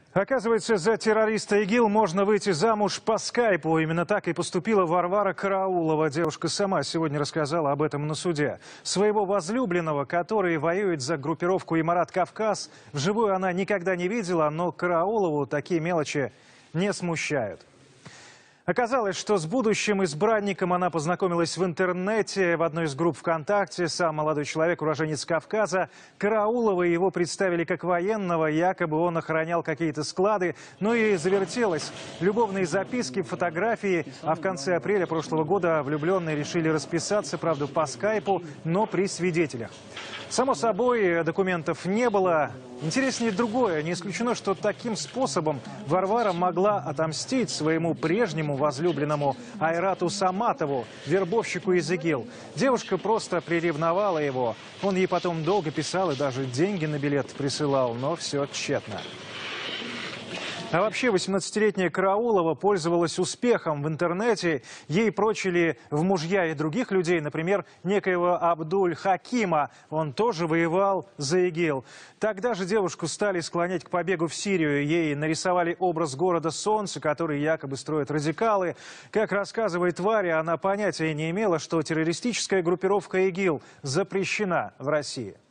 Оказывается, за террориста ИГИЛ можно выйти замуж по скайпу. Именно так и поступила Варвара Караулова. Девушка сама сегодня рассказала об этом на суде. Своего возлюбленного, который воюет за группировку «Имарат Кавказ», вживую она никогда не видела, но Караулову такие мелочи не смущают. Оказалось, что с будущим избранником она познакомилась в интернете, в одной из групп ВКонтакте. Сам молодой человек, уроженец Кавказа. Караулова его представили как военного, якобы он охранял какие-то склады. Ну и завертелось. Любовные записки, фотографии. А в конце апреля прошлого года влюбленные решили расписаться, правда, по скайпу, но при свидетелях. Само собой, документов не было. Интереснее другое. Не исключено, что таким способом Варвара могла отомстить своему прежнему возлюбленному Айрату Саматову, вербовщику из ИГИЛ. Девушка просто приревновала его. Он ей потом долго писал и даже деньги на билет присылал, но все тщетно. А вообще 18-летняя Караулова пользовалась успехом в интернете. Ей прочили в мужья и других людей, например, некоего Абдуль-Хакима. Он тоже воевал за ИГИЛ. Тогда же девушку стали склонять к побегу в Сирию. Ей нарисовали образ города Солнца, который якобы строят радикалы. Как рассказывает Варя, она понятия не имела, что террористическая группировка ИГИЛ запрещена в России.